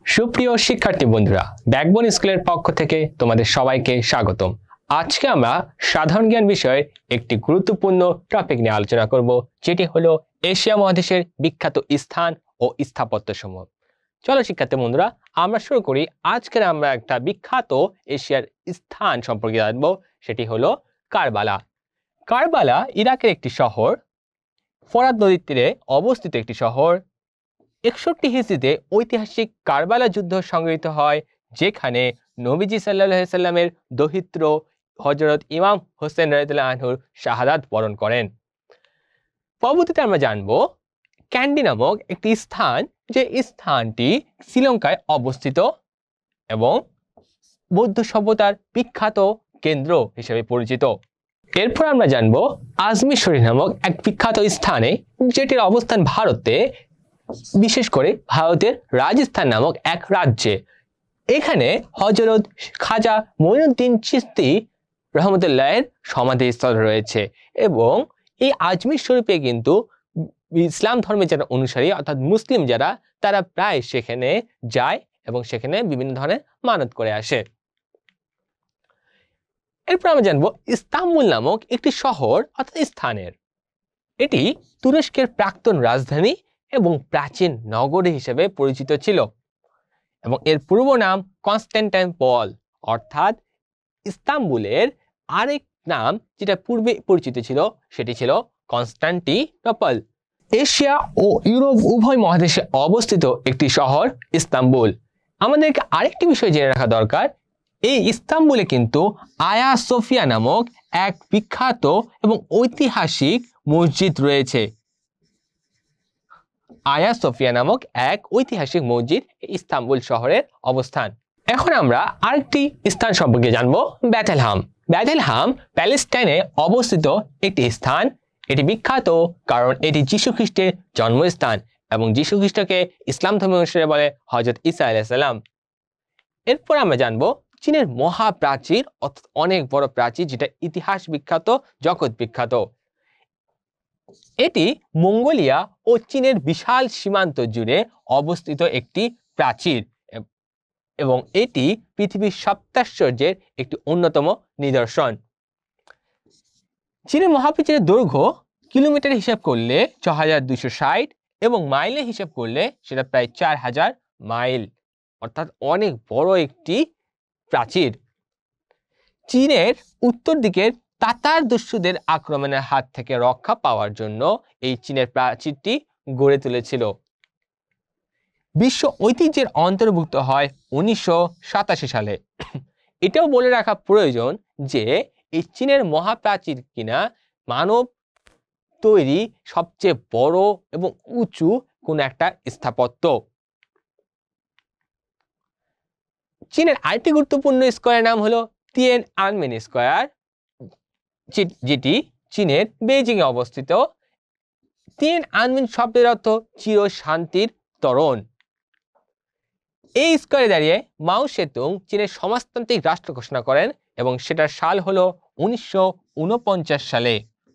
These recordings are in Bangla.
সুপ্রিয় শিক্ষার্থী বন্ধুরা, ব্যাকবোন স্কুলের পক্ষ থেকে তোমাদের সবাইকে স্বাগতম। আজকে আমরা সাধারণ জ্ঞান বিষয়ে একটি গুরুত্বপূর্ণ টপিক নিয়ে আলোচনা করব, যেটি হলো এশিয়া মহাদেশের বিখ্যাত স্থান ও স্থাপত্যসমূহ। চলো শিক্ষার্থী বন্ধুরা, আমরা শুরু করি। আজকের আমরা একটা বিখ্যাত এশিয়ার স্থান সম্পর্কে জানবো, সেটি হলো কারবালা। কারবালা ইরাকের একটি শহর, ফোরাত নদীর তীরে অবস্থিত একটি শহর। 61 হিজরিতে ঐতিহাসিক কারবালা যুদ্ধ সংঘটিত হয়, যেখানে নবীজি সাল্লাল্লাহু আলাইহি সাল্লামের দৌহিত্র হযরত ইমাম হোসেন রাদিয়াল্লাহু আনহুর শাহাদাত বরণ করেন। পরবর্তীতে আমরা জানব ক্যান্ডি নামক একটি স্থান, যে স্থানটি শ্রীলঙ্কায় অবস্থিত এবং বৌদ্ধ সভ্যতার বিখ্যাত কেন্দ্র হিসেবে পরিচিত। এরপর আমরা জানব আজমির শরীফ নামক এক বিখ্যাত স্থানে, যেটির অবস্থান ভারতে, বিশেষ করে ভারতের রাজস্থান নামক এক রাজ্যে। এখানে হযরত খাজা মঈনুদ্দিন চিশতি রহমতুল্লাহের সমাধিস্থল রয়েছে এবং এই আজমির শরীফে কিন্তু ইসলাম ধর্মের যারা অনুসারী অর্থাৎ মুসলিম যারা, তারা প্রায় সেখানে যায় এবং সেখানে বিভিন্ন ধরনের মানত করে আসে। এরপর আমরা জানবো ইস্তাম্বুল নামক একটি শহর অর্থাৎ স্থানের। এটি তুরস্কের প্রাক্তন রাজধানী এবং প্রাচীন নগরী হিসেবে পরিচিত ছিল এবং এর পূর্ব নাম কনস্ট্যান্টিনোপল, অর্থাৎ ইস্তাম্বুলের আরেক নাম যেটা পূর্বে পরিচিত ছিল সেটি ছিল কনস্ট্যান্টিনোপল। এশিয়া ও ইউরোপ উভয় মহাদেশে অবস্থিত একটি শহর ইস্তাম্বুল। আমাদেরকে আরেকটি বিষয় জেনে রাখা দরকার, এই ইস্তাম্বুলে কিন্তু আয়া সোফিয়া নামক এক বিখ্যাত এবং ঐতিহাসিক মসজিদ রয়েছে। আয়া সোফিয়া নামক এক ঐতিহাসিক মসজিদ ইস্তাম্বুল শহরের অবস্থান। এখন আমরা আরেকটি স্থান সম্পর্কে জানবো, বেথলেহেম। বেথলেহেম প্যালেস্টাইনে অবস্থিত একটি স্থান। এটি বিখ্যাত কারণ এটি যীশু খ্রিস্টের জন্মস্থান এবং যীশু খ্রিস্টকে ইসলাম ধর্মের অনুসারী বলে হযরত ঈসা আলাইহিস সালাম। এরপর আমরা জানবো চীনের মহাপ্রাচীর, অর্থাৎ অনেক বড় প্রাচীর, যেটা ইতিহাস বিখ্যাত, জগৎ বিখ্যাত। এটি মঙ্গোলিয়া ও চীনের বিশাল সীমান্ত জুড়ে অবস্থিত একটি প্রাচীর এবং এটি পৃথিবীর সপ্তাশ্চর্যের একটি অন্যতম নিদর্শন। চীনের মহাপ্রাচীরের দৈর্ঘ্য কিলোমিটার হিসাব করলে 6260 এবং মাইলে হিসাব করলে সেটা প্রায় 4000 মাইল, অর্থাৎ অনেক বড় একটি প্রাচীর। চীনের উত্তর দিকের তাতার দস্যুদের আক্রমণের হাত থেকে রক্ষা পাওয়ার জন্য এই চীনের প্রাচীরটি গড়ে তুলেছিল। বিশ্ব ঐতিহ্যের অন্তর্ভুক্ত হয় 1987 সালে। এটাও বলে রাখা প্রয়োজন যে এই চীনের মহাপ্রাচীর কিনা মানব তৈরি সবচেয়ে বড় এবং উঁচু কোন একটা স্থাপত্য। চীনের আরেকটি গুরুত্বপূর্ণ স্কয়ার নাম হলো তিয়ান আনমেন স্কয়ার, যেটি চীনের বেইজিং এ অবস্থিত। তিয়ান আনমেন শব্দের অর্থ চির শান্তির ত্বরণ। এই স্কয়ারে দাঁড়িয়ে মাও সেতুং চীনের সমাজতান্ত্রিক রাষ্ট্র ঘোষণা করেন এবং সেটার সাল হলো 1949 সালে।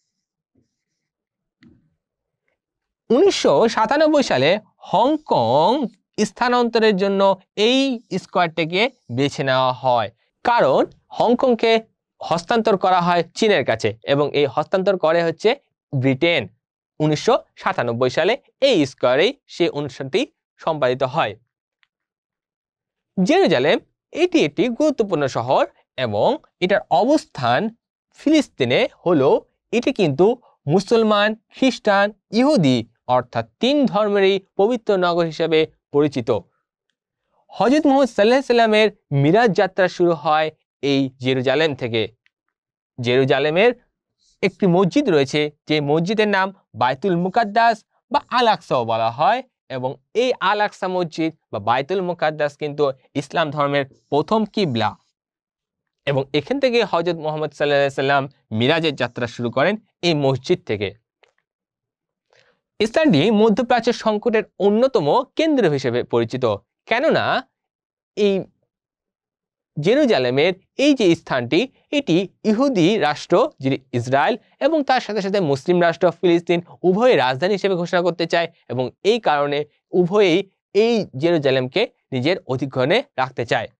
1997 সালে হংকং স্থানান্তরের জন্য এই স্কয়ারটিকে বেছে নেওয়া হয়, কারণ হংকংকে হস্তান্তর করা হয় চীনের কাছে এবং এই হস্তান্তর করে হচ্ছে ব্রিটেন। 1997 সালে এই স্কয়ারেই সেই অনুষ্ঠানটি সম্পাদিত হয়। জেরুজালেম এটি একটি গুরুত্বপূর্ণ শহর এবং এটার অবস্থান ফিলিস্তিনে হলো। এটি কিন্তু মুসলমান, খ্রিস্টান, ইহুদি অর্থাৎ 3 ধর্মেরই পবিত্র নগর হিসেবে পরিচিত। হযরত মুহাম্মদ সাল্লাল্লাহু আলাইহি সাল্লামের মিরাজ যাত্রা শুরু হয় এই জেরুজালেম থেকে। জেরুজালেমের একটি মসজিদ রয়েছে, যে মসজিদের নাম বাইতুল মুকাদ্দাস বা আল আকসাও বলা হয় এবং এই আল আকসা মসজিদ বা বাইতুল মুকাদ্দাস কিন্তু ইসলাম ধর্মের প্রথম কিবলা এবং এখান থেকে হযরত মুহাম্মদ সাল্লাল্লাহু আলাইহি সাল্লাম মিরাজের যাত্রা শুরু করেন এই মসজিদ থেকে। স্থানটি মধ্যপ্রাচ্যের সংকটের অন্যতম কেন্দ্র হিসেবে পরিচিত, কেননা এই জেরুজালেমের এই যে স্থানটি, এটি ইহুদি রাষ্ট্র যিনি ইসরায়েল এবং তার সাথে সাথে মুসলিম রাষ্ট্র ফিলিস্তিন উভয়ের রাজধানী হিসেবে ঘোষণা করতে চায় এবং এই কারণে উভয়েই এই জেরুজালেমকে নিজের অধিগ্রহণে রাখতে চায়।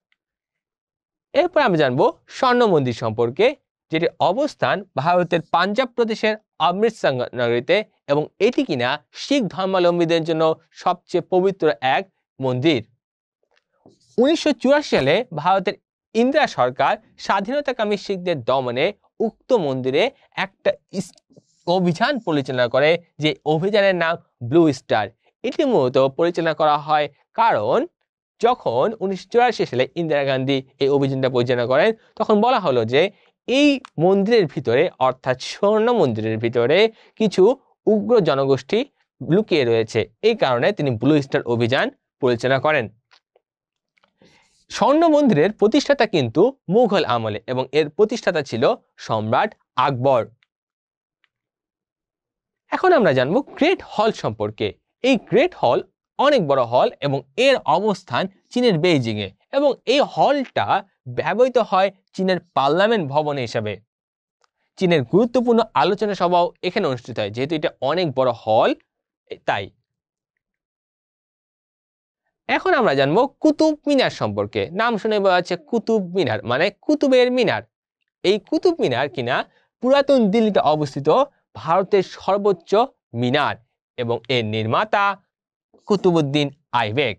এরপর আমরা জানবো স্বর্ণ মন্দির সম্পর্কে, যেটির অবস্থান ভারতের পাঞ্জাব প্রদেশের অমৃতসর নগরীতে এবং এটি কিনা শিখ ধর্মাবলম্বীদের জন্য সবচেয়ে পবিত্র এক মন্দির। 1984 সালে ভারতের ইন্দিরা সরকার স্বাধীনতাকামী শিখদের দমনে উক্ত মন্দিরে একটা অভিযান পরিচালনা করে, যে অভিযানের নাম ব্লু স্টার। এটি মূলত পরিচালনা করা হয় কারণ যখন 1984 সালে ইন্দিরা গান্ধী এই অভিযানটা পরিচালনা করেন, তখন বলা হলো যে এই মন্দিরের ভিতরে, অর্থাৎ স্বর্ণ মন্দিরের ভিতরে কিছু উগ্র জনগোষ্ঠী লুকিয়ে রয়েছে। এই কারণে তিনি ব্লু স্টার অভিযান পরিচালনা করেন। স্বর্ণ মন্দিরের প্রতিষ্ঠাতা কিন্তু মুঘল আমলে, এবং এর প্রতিষ্ঠাতা ছিল সম্রাট আকবর। এখন আমরা জানবো গ্রেট হল সম্পর্কে। এই গ্রেট হল অনেক বড় হল এবং এর অবস্থান চীনের বেইজিং এ, এবং এই হলটা ব্যবহৃত হয় চীনের পার্লামেন্ট ভবন হিসাবে। চীনের গুরুত্বপূর্ণ আলোচনা সভাও এখানে অনুষ্ঠিত হয়, যেহেতু এটা অনেক বড় হল তাই। এখন আমরা জানবো কুতুব মিনার সম্পর্কে। নাম শুনে বলা হচ্ছে কুতুব মিনার, মানে কুতুবের মিনার। এই কুতুব মিনার কিনা পুরাতন দিল্লিতে অবস্থিত ভারতের সর্বোচ্চ মিনার, এবং এর নির্মাতা কুতুবউদ্দিন আইবেক।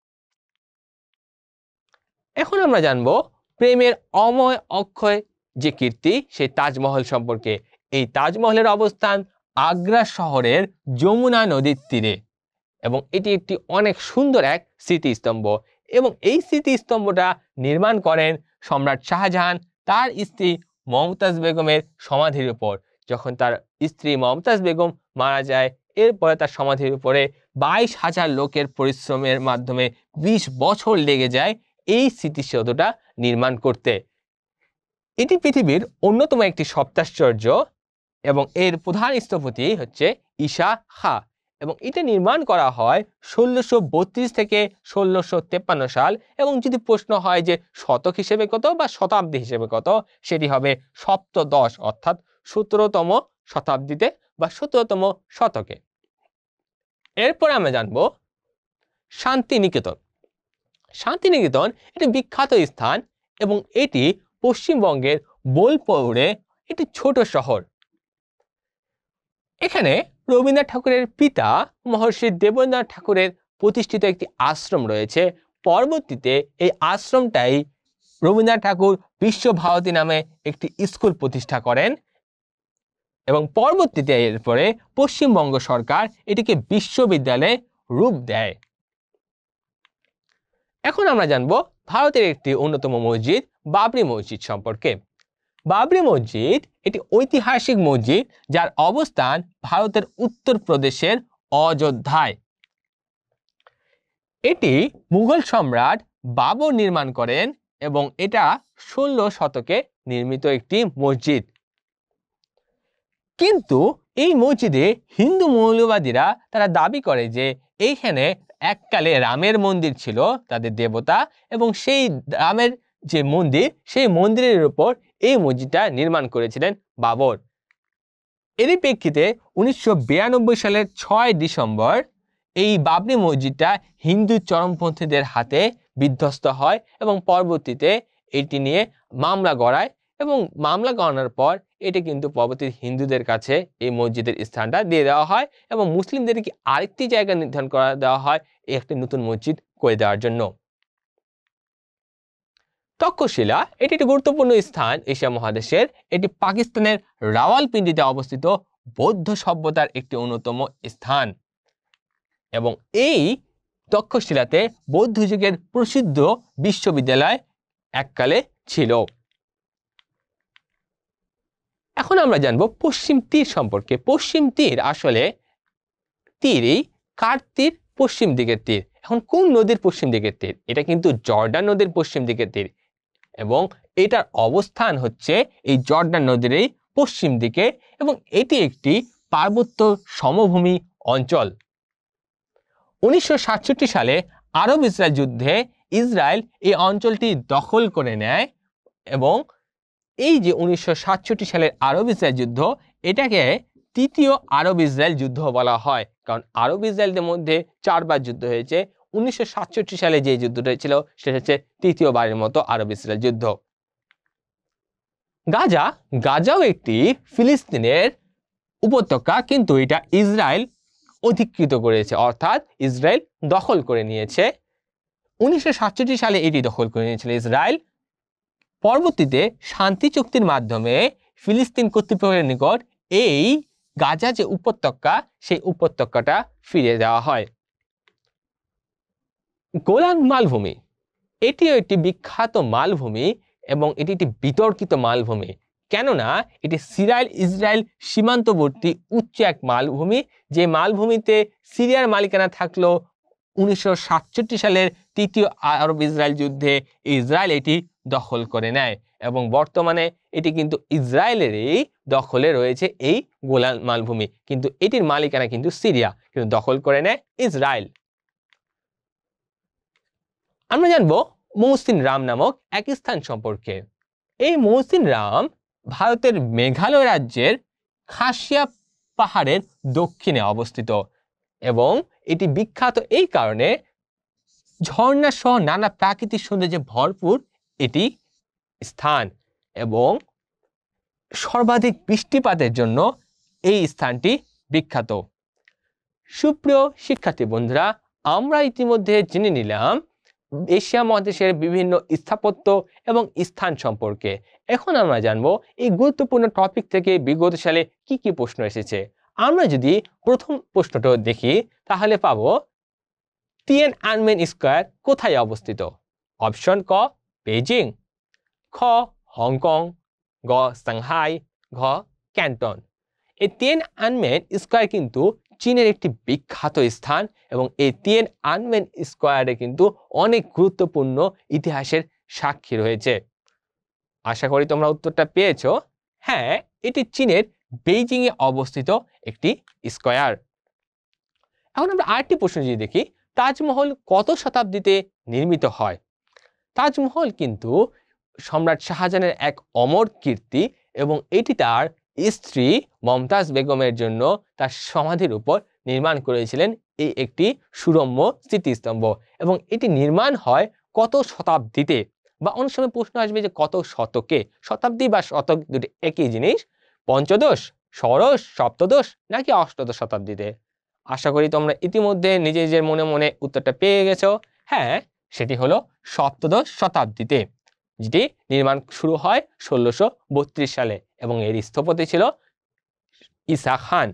এখন আমরা জানবো প্রেমের অময় অক্ষয় যে কীর্তি, সেই তাজমহল সম্পর্কে। এই তাজমহলের অবস্থান আগ্রা শহরের যমুনা নদীর তীরে, এবং এটি একটি অনেক সুন্দর এক স্মৃতিস্তম্ভ। এবং এই স্মৃতিস্তম্ভটা নির্মাণ করেন সম্রাট শাহজাহান তার স্ত্রী মমতাজ বেগমের সমাধির উপর। যখন তার স্ত্রী মমতাজ বেগম মারা যায়, এরপরে তার সমাধির উপরে 22,000 লোকের পরিশ্রমের মাধ্যমে 20 বছর লেগে যায় এই স্মৃতিসৌধটা নির্মাণ করতে। এটি পৃথিবীর অন্যতম একটি সপ্তাশ্চর্য, এবং এর প্রধান স্থপতি হচ্ছে ঈশা খাঁ, এবং এটা নির্মাণ করা হয় 1632 থেকে 1653 সাল। এবং যদি প্রশ্ন হয় যে শতক হিসেবে কত বা শতাব্দী হিসেবে কত, সেটি হবে সপ্তদশ, অর্থাৎ 17তম শতাব্দীতে বা 17তম শতকে। এরপর আমরা জানবো শান্তিনিকেতন। শান্তিনিকেতন একটি বিখ্যাত স্থান, এবং এটি পশ্চিমবঙ্গের বোলপুরে একটি ছোট শহর। এখানে রবীন্দ্রনাথ ঠাকুরের পিতা মহর্ষি দেবেন্দ্রনাথ ঠাকুরের প্রতিষ্ঠিত একটি আশ্রম রয়েছে। পরবর্তীতে এই আশ্রমটাই রবীন্দ্রনাথ ঠাকুর বিশ্বভারতী নামে একটি স্কুল প্রতিষ্ঠা করেন, এবং পরবর্তীতে এরপরে পশ্চিমবঙ্গ সরকার এটিকে বিশ্ববিদ্যালয়ে রূপ দেয়। এখন আমরা জানবো ভারতের একটি অন্যতম মসজিদ বাবরি মসজিদ সম্পর্কে। বাবরি মসজিদ এটি ঐতিহাসিক মসজিদ, যার অবস্থান ভারতের উত্তরপ্রদেশের অযোধ্যায়। এটি মুঘল সম্রাট বাবর নির্মাণ করেন, এবং এটা 16 শতকে নির্মিত একটি মসজিদ। কিন্তু এই মসজিদে হিন্দু মৌলবাদীরা তারা দাবি করে যে এইখানে এককালে রামের মন্দির ছিল, তাদের দেবতা, এবং সেই রামের যে মন্দির, সেই মন্দিরের উপর এই মসজিদটা নির্মাণ করেছিলেন বাবর। এরই প্রেক্ষিতে 1992 সালের 6 ডিসেম্বর এই বাবরি মসজিদটা হিন্দু চরমপন্থীদের হাতে বিধ্বস্ত হয়, এবং পরবর্তীতে এটি নিয়ে মামলা গড়ায়, এবং মামলা গড়ানোর পর এটি কিন্তু পরবর্তী হিন্দুদের কাছে এই মসজিদের স্থানটা দিয়ে দেওয়া হয়, এবং মুসলিমদেরকে আরেকটি জায়গা নির্ধারণ করা দেওয়া হয় একটি নতুন মসজিদ করে দেওয়ার জন্য। তক্ষশিলা এটি একটি গুরুত্বপূর্ণ স্থান এশিয়া মহাদেশের। এটি পাকিস্তানের রাওয়ালপিন্ডিতে অবস্থিত বৌদ্ধ সভ্যতার একটি অন্যতম স্থান, এবং এই তক্ষশিলাতে বৌদ্ধ যুগের প্রসিদ্ধ বিশ্ববিদ্যালয় এককালে ছিল। এখন আমরা জানবো পশ্চিম তীর সম্পর্কে। পশ্চিম তীর আসলে তীরই কার তীর? পশ্চিম দিকের তীর। এখন কোন নদীর পশ্চিম দিকের তীর? এটা কিন্তু জর্ডান নদীর পশ্চিম দিকের তীর, এবং এটার অবস্থান হচ্ছে এই জর্ডান নদীর এই পশ্চিম দিকে, এবং এটি একটি পার্বত্য সমভূমি অঞ্চল। 1967 সালে আরব ইসরায়েল যুদ্ধে ইসরায়েল এই অঞ্চলটি দখল করে নেয়, এবং এই যে 1967 সালের আরব ইসরায়েল যুদ্ধ, এটাকে তৃতীয় আরব ইসরায়েল যুদ্ধ বলা হয়, কারণ আরব ইসরায়েলদের মধ্যে 4 বার যুদ্ধ হয়েছে। 1967 সালে যে যুদ্ধটা ছিল সেটা হচ্ছে তৃতীয়বারের মতো আরব ইসরায়েল যুদ্ধ। গাজাও একটি ফিলিস্তিনের উপত্যকা, কিন্তু এটা ইসরায়েল অধিকৃত করেছে, অর্থাৎ ইসরায়েল দখল করে নিয়েছে। 1967 সালে এটি দখল করে নিয়েছিল ইসরায়েল। পরবর্তীতে শান্তি চুক্তির মাধ্যমে ফিলিস্তিন কর্তৃপক্ষের নিকট এই গাজা যে উপত্যকা, সেই উপত্যকাটা ফিরিয়ে দেওয়া হয়। গোলান মালভূমি এটিও একটি বিখ্যাত মালভূমি এবং এটি একটি বিতর্কিত মালভূমি, কেননা এটি ইসরায়েল সীমান্তবর্তী উচ্চ এক মালভূমি, যে মালভূমিতে সিরিয়ার মালিকানা থাকলেও 1967 সালের তৃতীয় আরব ইসরায়েল যুদ্ধে ইসরায়েল এটি দখল করে নেয় এবং বর্তমানে এটি কিন্তু ইসরায়েলেরই দখলে রয়েছে এই গোলান মালভূমি, কিন্তু এটির মালিকানা কিন্তু সিরিয়া, কিন্তু দখল করে নেয় ইসরায়েল। আমরা জানবো মৌসিন রাম নামক এক স্থান সম্পর্কে। এই মৌসিন রাম ভারতের মেঘালয় রাজ্যের খাসিয়া পাহাড়ের দক্ষিণে অবস্থিত এবং এটি বিখ্যাত এই কারণে ঝর্ণা সহ নানা প্রাকৃতিক সৌন্দর্যে ভরপুর এটি স্থান এবং সর্বাধিক বৃষ্টিপাতের জন্য এই স্থানটি বিখ্যাত। সুপ্রিয় শিক্ষার্থী বন্ধুরা, আমরা ইতিমধ্যে জেনে নিলাম এশিয়া মহাদেশের বিভিন্ন স্থাপত্য এবং স্থান সম্পর্কে। এখন আমরা জানবো এই গুরুত্বপূর্ণ টপিক থেকে বিগত সালে কি কি প্রশ্ন এসেছে। আমরা যদি প্রথম প্রশ্নটা দেখি তাহলে পাবো তিয়ানআনমেন স্কয়ার কোথায় অবস্থিত? অপশন ক বেজিং, খ হংকং, গ সাংহাই, ঘ ক্যান্টন। এই তিয়ানআনমেন স্কয়ার কিন্তু চীনের একটি বিখ্যাত স্থান এবং এই তিয়ানআনমেন স্কয়ারে কিন্তু অনেক গুরুত্বপূর্ণ ইতিহাসের সাক্ষী রয়েছে। আশা করি তোমরা উত্তরটা পেয়েছো। হ্যাঁ, এটি চীনের বেইজিং এ অবস্থিত একটি স্কয়ার। এখন আমরা আরেকটি প্রশ্ন যদি দেখি, তাজমহল কত শতাব্দীতে নির্মিত হয়? তাজমহল কিন্তু সম্রাট শাহজাহানের এক অমর কীর্তি এবং এটি তার স্ত্রী মমতাজ বেগমের জন্য তার সমাধির উপর নির্মাণ করেছিলেন এই একটি সুরম্য স্মৃতিস্তম্ভ এবং এটি নির্মাণ হয় কত শতাব্দীতে, বা অনেক সময় প্রশ্ন আসবে যে কত শতকে। শতাব্দী বা শতক দুটি একই জিনিস। পঞ্চদশ, ষোড়শ, সপ্তদশ নাকি অষ্টাদশ শতাব্দীতে? আশা করি তোমরা ইতিমধ্যে নিজের মনে মনে উত্তরটা পেয়ে গেছো। হ্যাঁ, সেটি হলো সপ্তদশ শতাব্দীতে, যেটি নির্মাণ শুরু হয় 1632 সালে এবং এর স্থপতি ছিল ঈসা খান।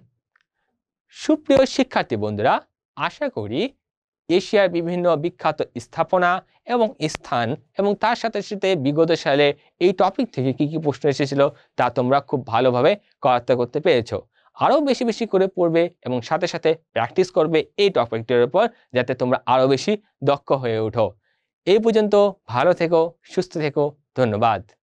সুপ্রিয় শিক্ষার্থী বন্ধুরা, আশা করি এশিয়ার বিভিন্ন বিখ্যাত স্থাপনা এবং স্থান এবং তার সাথে সাথে বিগত সালে এই টপিক থেকে কি কি প্রশ্ন এসেছিল তা তোমরা খুব ভালোভাবে করায়ত্ত করতে পেরেছো। আরও বেশি বেশি করে পড়বে এবং সাথে সাথে প্র্যাকটিস করবে এই টপিকটির উপর, যাতে তোমরা আরও বেশি দক্ষ হয়ে ওঠো। এই পর্যন্ত ভালো থেকো, সুস্থ থেকো, ধন্যবাদ।